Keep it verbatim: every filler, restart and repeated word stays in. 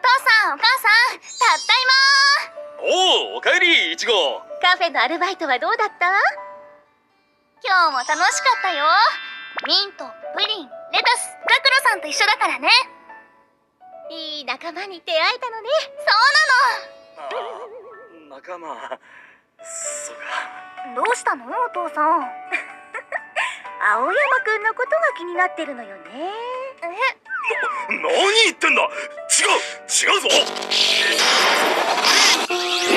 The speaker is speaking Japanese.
さんお母さん、たったいおお、おかえりいちご。 カフェのアルバイトはどうだった？ 今日も楽しかったよ。ミント、プリン、レタス、ガクロさんと一緒だからね。 いい仲間に出会えたのね。 そうなの。 ああ、仲間。そうか。 どうしたのお父さん。 青山くんのことが気になってるのよね。 え、 何言ってんだ。違う違うぞ。